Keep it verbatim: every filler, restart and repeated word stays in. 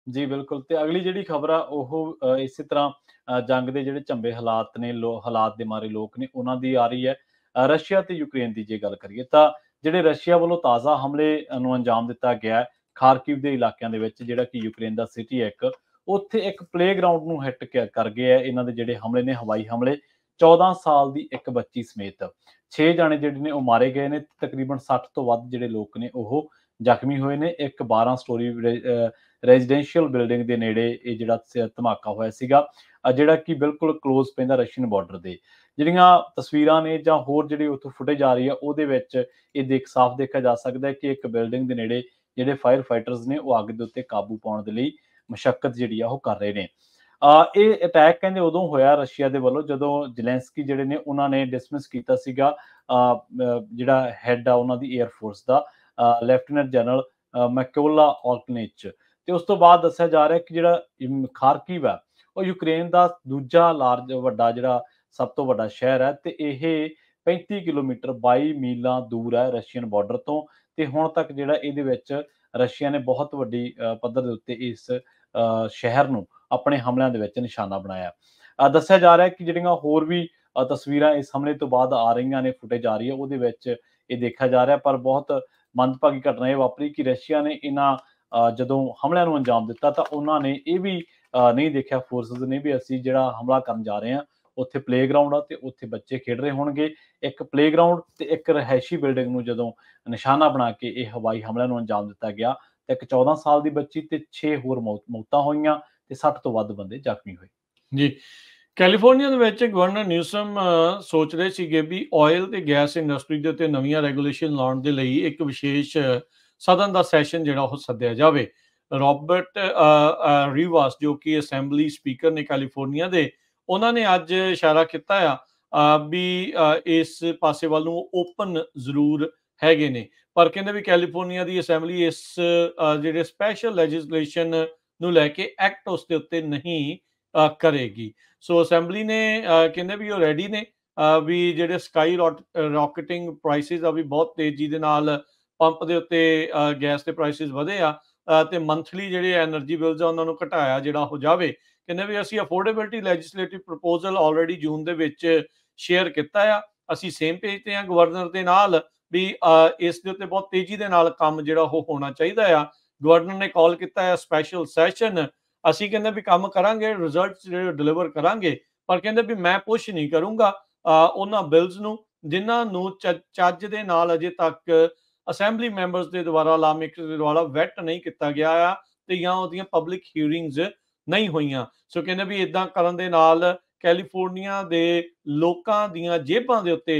ਜੀ ਬਿल्कुल ਤੇ ਅਗਲੀ ਜਿਹੜੀ ਖ਼ਬਰ ਆ ਉਹ ਅ, ਇਸੇ ਤਰ੍ਹਾਂ ਅ, ਜੰਗ ਦੇ ਜਿਹੜੇ ਝੰਬੇ ਹਾਲਾਤ ਨੇ ਲੋ ਹਾਲਾਤ ਦੇ ਮਾਰੇ ਲੋਕ ਨੇ ਉਹਨਾਂ ਦੀ ਆ ਰਹੀ ਹੈ। ਅ, ਰਸ਼ੀਆ ਤੇ ਯੂਕਰੇਨ ਦੀ ਜੇ ਗੱਲ ਕਰੀਏ ਤਾਂ ਜਿਹੜੇ ਰਸ਼ੀਆ ਵੱਲੋਂ ਤਾਜ਼ਾ ਹਮਲੇ ਅ, ਨੂੰ ਅੰਜਾਮ ਦਿੱਤਾ ਗਿਆ ਹੈ, ਖਾਰਕਿਵ ਦੇ ਇਲਾਕਿਆਂ ਦੇ ਵਿੱਚ ਜਿਹੜਾ ਕਿ ਯੂਕਰੇਨ ਦਾ ਸਿਟੀ ਹੈ ਇੱਕ, ਉੱਥੇ ਇੱਕ ਪਲੇਗਰਾਉਂਡ ਨੂੰ ਹਿੱਟ ਕ ਕਰ ਗਏ ਹੈ ਇਹਨਾਂ ਦੇ ਜਿਹੜੇ ਹਮਲੇ ਨੇ ਹਵਾਈ ਹਮਲੇ। ਚੌਦਾਂ ਸਾਲ ਦੀ ਇੱਕ ਬੱਚੀ ਸਮੇਤ ਛੇ ਜਾਣੇ ਜਿਹੜੇ ਨੇ ਉਹ ਮਾਰੇ ਗਏ ਨੇ, ਤਕਰੀਬਨ ਸੱਠ ਤੋਂ ਵੱਧ ਜਿਹੜੇ ਲੋਕ ਨੇ ਉਹ ਜ਼ਖਮੀ ਹੋਏ ਨੇ। ਇੱਕ ਬਾਰਾਂ ਸਟੋਰੀ ਅ, ਰੈਜ਼ੀਡੈਂਸ਼ੀਅਲ ਬਿਲਡਿੰਗ ਦੇ ਨੇੜੇ ਇਹ ਜਿਹੜਾ ਸ ਧਮਾਕਾ ਹੋਇਆ ਸੀਗਾ, ਅ, ਜਿਹੜਾ ਕਿ ਬਿਲਕੁਲ ਕਲੋਜ਼ ਪੈਂਦਾ ਰਸ਼ੀਅਨ ਬਾਰਡਰ ਦੇ। ਜਿਹੜੀਆਂ ਤਸਵੀਰਾਂ ਨੇ ਜਾਂ ਹੋਰ ਜਿਹੜੀ ਉੱਥੋਂ ਫੁਟੇਜ ਆ ਰਹੀ ਹੈ, ਉਹਦੇ ਵਿੱਚ ਇਹ ਦੇਖ ਸਾਫ਼ ਦੇਖਿਆ ਜਾ ਸਕਦਾ ਹੈ ਕਿ ਇੱਕ ਬਿਲਡਿੰਗ ਦੇ ਨੇੜੇ ਜਿਹੜੇ ਫਾਇਰ ਫਾਈਟਰਸ ਨੇ ਉਹ ਅੱਗ ਦੇ ਉੱਤੇ ਕਾਬੂ ਪਾਉਣ ਦੇ ਲਈ ਮਸ਼ੱਕਤ ਜਿਹੜੀ ਆ ਉਹ ਕਰ ਰਹੇ ਨੇ। ਅ, ਇਹ ਅਟੈਕ ਕਹਿੰਦੇ ਉਦੋਂ ਹੋਇਆ ਰਸ਼ੀਆ ਦੇ ਵੱਲੋਂ ਜਦੋਂ ਜ਼ੈਲੈਂਸਕੀ ਜਿਹੜੇ ਨੇ ਉਹਨਾਂ ਨੇ ਡਿਸਮਿਸ ਕੀਤਾ ਸੀਗਾ ਅ, ਅ, ਜਿਹੜਾ ਹੈਡ ਆ ਉਹਨਾਂ ਦੀ ਏਅਰ ਫੋਰਸ ਦਾ, ਅ, ਲੈਫਟੀਨੈਂਟ ਜਨਰਲ ਅ, ਮੈਕੋਲਾ ਔਲਕਨਿਚ। ਤੇ ਉਸ ਤੋਂ ਬਾਅਦ ਦੱਸਿਆ ਜਾ ਰਿਹਾ ਕਿ ਜਿਹੜਾ ਇਮ ਖਾਰਕਿਵ ਹੈ, ਉਹ ਯੂਕਰੇਨ ਦਾ ਦੂਜਾ ਲਾਰਜ ਵੱਡਾ ਜਿਹੜਾ ਸਭ ਤੋਂ ਵੱਡਾ ਸ਼ਹਿਰ ਹੈ ਤੇ ਇਹ ਪੈਂਤੀ ਕਿਲੋਮੀਟਰ ਬਾਈ ਮੀਲਾਂ ਦੂਰ ਹੈ ਰਸ਼ੀਅਨ ਬਾਰਡਰ ਤੋਂ। ਤੇ ਹੁਣ ਤੱਕ ਜਿਹੜਾ ਇਹਦੇ ਵਿੱਚ ਰਸ਼ੀਆ ਨੇ ਬਹੁਤ ਵੱਡੀ ਅ, ਪੱਧਰ ਦੇ ਉੱਤੇ ਇਸ ਅ, ਸ਼ਹਿਰ ਨੂੰ ਆਪਣੇ ਹਮਲਿਆਂ ਦੇ ਵਿੱਚ ਨਿਸ਼ਾਨਾ ਬਣਾਇਆ। ਅ, ਦੱਸਿਆ ਜਾ ਰਿਹਾ ਹੈ ਕਿ ਜਿਹੜੀਆਂ ਹੋਰ ਵੀ ਅ, ਤਸਵੀਰਾਂ ਇਸ ਹਮਲੇ ਤੋਂ ਬਾਅਦ ਆ ਰਹੀਆਂ ਨੇ, ਫੁਟੇਜ ਆ ਰਹੀ ਹੈ, ਉਹਦੇ ਵਿੱਚ ਇਹ ਦੇਖਿਆ ਜਾ ਰਿਹਾ। ਪਰ ਬਹੁਤ ਮੰਦਭਾਗੀ ਘਟਨਾ ਇਹ ਵਾਪਰੀ ਕਿ ਰਸ਼ੀਆ ਨੇ ਇਹਨਾਂ ਅ, ਜਦੋਂ ਹਮਲਿਆਂ ਨੂੰ ਅੰਜਾਮ ਦਿੱਤਾ ਤਾਂ ਉਹਨਾਂ ਨੇ ਇਹ ਵੀ ਅ, ਨਹੀਂ ਦੇਖਿਆ ਫੋਰਸਿਸ ਨੇ ਵੀ ਅਸੀਂ ਜਿਹੜਾ ਹਮਲਾ ਕਰਨ ਜਾ ਰਹੇ ਹਾਂ, ਉੱਥੇ ਪਲੇਗਰਾਉਂਡ ਆ ਤੇ ਉੱਥੇ ਬੱਚੇ ਖੇਡ ਰਹੇ ਹੋਣਗੇ। ਇੱਕ ਪਲੇਗਰਾਉਂਡ ਤੇ ਇੱਕ ਰਿਹਾਇਸ਼ੀ ਬਿਲਡਿੰਗ ਨੂੰ ਜਦੋਂ ਨਿਸ਼ਾਨਾ ਬਣਾ ਕੇ ਇਹ ਹਵਾਈ ਹਮਲਿਆਂ ਨੂੰ ਅੰਜਾਮ ਦਿੱਤਾ ਗਿਆ, ਤੇ ਇੱਕ ਚੌਦਾਂ ਸਾਲ ਦੀ ਬੱਚੀ ਤੇ ਛੇ ਹੋਰ ਮੌਤ ਮੌਤਾਂ ਹੋਈਆਂ ਤੇ ਸੱਠ ਤੋਂ ਵੱਧ ਬੰਦੇ ਜ਼ਖਮੀ ਹੋਏ। ਜੀ, ਕੈਲੀਫੋਰਨੀਆ ਦੇ ਵਿੱਚ ਗਵਰਨਰ ਨਿਊਸਮ ਅ, ਸੋਚ ਰਹੇ ਸੀਗੇ ਵੀ ਆਇਲ ਤੇ ਗੈਸ ਇੰਡਸਟਰੀ ਦੇ ਉੱਤੇ ਨਵੀਆਂ ਰੈਗੂਲੇਸ਼ਨ ਲਾਉਣ ਦੇ ਲਈ ਇੱਕ ਵਿਸ਼ੇਸ਼ ਅ, ਸਦਨ ਦਾ ਸੈਸ਼ਨ ਜਿਹੜਾ ਉਹ ਸੱਦਿਆ ਜਾਵੇ। ਰਾਬਰਟ ਅ, ਅ, ਰੀਵਾਸ ਜੋ ਕਿ ਅਸੈਂਬਲੀ ਸਪੀਕਰ ਨੇ ਕੈਲੀਫੋਰਨੀਆ ਦੇ, ਉਹਨਾਂ ਨੇ ਅੱਜ ਇਸ਼ਾਰਾ ਕੀਤਾ ਆ ਅ, ਵੀ ਅ, ਇਸ ਪਾਸੇ ਵੱਲ ਨੂੰ ਓਪਨ ਜ਼ਰੂਰ ਹੈਗੇ ਨੇ। ਪਰ ਕਹਿੰਦੇ ਵੀ ਕੈਲੀਫੋਰਨੀਆ ਦੀ ਅਸੈਂਬਲੀ ਇਸ ਅ, ਜਿਹੜੇ ਸਪੈਸ਼ਲ ਲੈਜਿਸਲੇਸ਼ਨ ਨੂੰ ਲੈ ਕੇ ਐਕਟ ਉਸ ਦੇ ਉੱਤੇ ਨਹੀਂ ਅ, ਕਰੇਗੀ। ਸੋ ਅਸੈਂਬਲੀ ਨੇ ਅ, ਕਹਿੰਦੇ ਵੀ ਉਹ ਰੈਡੀ ਨੇ ਅ, ਵੀ ਜਿਹੜੇ ਸਕਾਈ ਰॉकेटिंग ਪ੍ਰਾਈਸਿਸ ਆ ਵੀ ਬਹੁਤ ਤੇਜ਼ੀ ਦੇ ਨਾਲ ਪੰਪ ਦੇ ਉੱਤੇ ਅ, ਗੈਸ ਦੇ ਪ੍ਰਾਈਸਿਸ ਵਧੇ ਆ ਅ, ਤੇ ਮੰਥਲੀ ਜਿਹੜੇ ਐਨਰਜੀ ਬਿਲਸ ਆ ਉਹਨਾਂ ਨੂੰ ਘਟਾਇਆ ਜਿਹੜਾ ਹੋ ਜਾਵੇ। ਕਹਿੰਦੇ ਵੀ ਅਸੀਂ affordability legislative proposal already June ਦੇ ਵਿੱਚ ਸ਼ੇਅਰ ਕੀਤਾ ਆ। ਅਸੀਂ ਸੇਮ ਪੇਜ ਤੇ ਆ ਗਵਰਨਰ ਦੇ ਨਾਲ ਵੀ ਅ, ਇਸ ਦੇ ਉੱਤੇ ਬਹੁਤ ਤੇਜ਼ੀ ਦੇ ਨਾਲ ਕੰਮ ਜਿਹੜਾ ਉਹ ਹੋਣਾ ਚਾਹੀਦਾ ਆ। ਗਵਰਨਰ ਨੇ ਕਾਲ ਕੀਤਾ ਹੈ ਸਪੈਸ਼ਲ ਸੈਸ਼ਨ। ਅਸੀਂ ਕਹਿੰਦੇ ਵੀ ਕੰਮ ਕਰਾਂਗੇ, ਰਿਜ਼ਲਟਸ ਜਿਹੜੇ ਡਿਲੀਵਰ ਕਰਾਂਗੇ, ਪਰ ਕਹਿੰਦੇ ਵੀ ਮੈਂ ਪੁਸ਼ ਨਹੀਂ ਕਰੂੰਗਾ ਅ, ਉਹਨਾਂ ਬਿਲਸ ਨੂੰ ਜਿਨ੍ਹਾਂ ਨੂੰ ਚ ਚੱਜ ਦੇ ਨਾਲ ਅਜੇ ਤੱਕ ਅਸੈਂਬਲੀ ਮੈਂਬਰਸ ਦੇ ਦੁਆਰਾ ਲਾ ਮੇਕਰਸ ਦੇ ਦੁਆਰਾ ਵੈਟ ਨਹੀਂ ਕੀਤਾ ਗਿਆ ਆ ਤੇ ਜਾਂ ਉਹਦੀਆਂ ਪਬਲਿਕ ਹੀਅਰਿੰਗਸ ਨਹੀਂ ਹੋਈਆਂ। ਸੋ ਕਹਿੰਦੇ ਵੀ ਇਦਾਂ ਕਰਨ ਦੇ ਨਾਲ ਕੈਲੀਫੋਰਨੀਆ ਦੇ ਲੋਕਾਂ ਦੀਆਂ ਜੇਬਾਂ ਦੇ ਉੱਤੇ